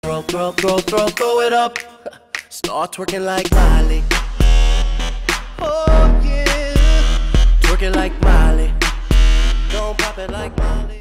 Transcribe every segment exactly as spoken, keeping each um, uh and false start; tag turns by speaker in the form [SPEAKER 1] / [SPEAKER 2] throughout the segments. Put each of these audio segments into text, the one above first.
[SPEAKER 1] Throw, throw, throw, throw, throw it up. Start twerking like Miley. Oh yeah, twerking like Miley. Don't pop it like Miley.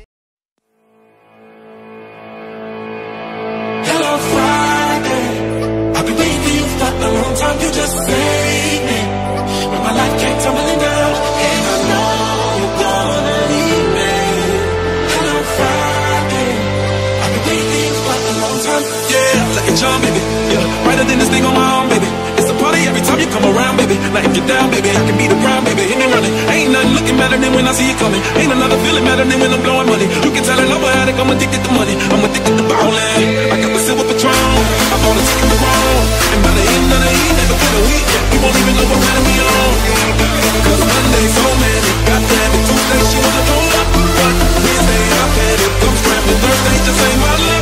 [SPEAKER 2] Hello Friday, I've been waiting for you for a long time. You just saved me when my life came tumbling down, and I know you're gonna leave me. Hello Friday, I've been waiting for you for a long time. Yeah, look at y'all, baby. Yeah, brighter than this thing on my arm, baby. It's a party every time you come around, baby. Like if you're down, baby, I can be the ground, baby. Hit me running. Ain't nothing looking better than when I see you coming. Ain't another feeling better than when I'm blowing money. You can tell it over addict, I'm addicted to money. I'm addicted to ballin'. I got the silver Patron. I bought a ticket to Rome. And by the end of the evening, before the weekend, you won't even know what planet we on. Cause Monday so many, goddamn it, Tuesday she wanna go up. But Wednesday I had it, come scrambling. Thursday just ain't my luck.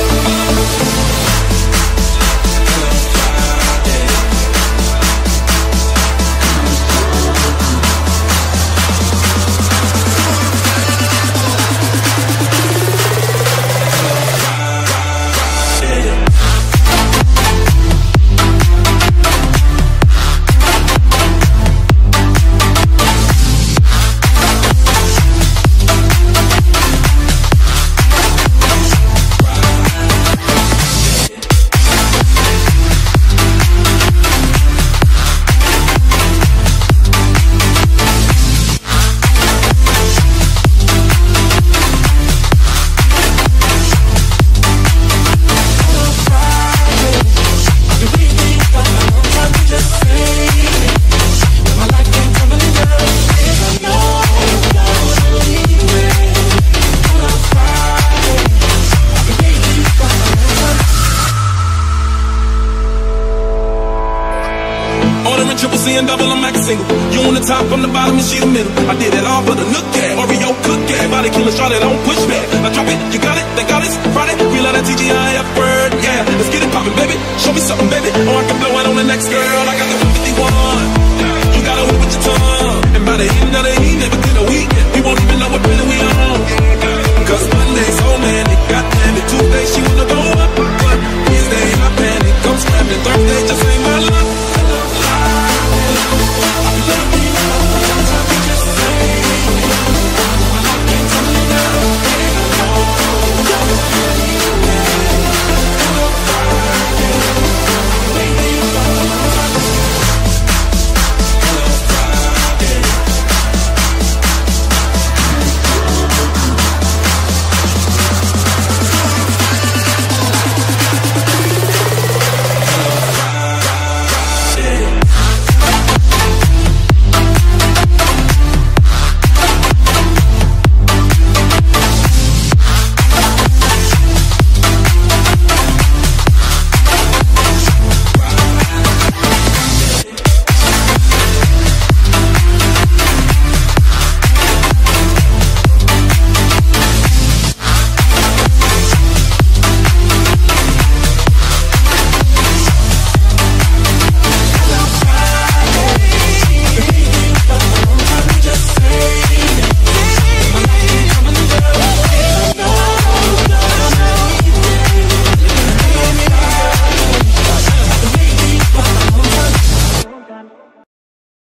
[SPEAKER 2] Triple C and double, I'm max single. You on the top, I'm the bottom, and she the middle. I did it all for the look at Oreo cook at. Body killer, shot it, I don't push back. I drop it, you got it, they got it. Friday, we love that T G I F word, yeah. Let's get it poppin', baby. Show me something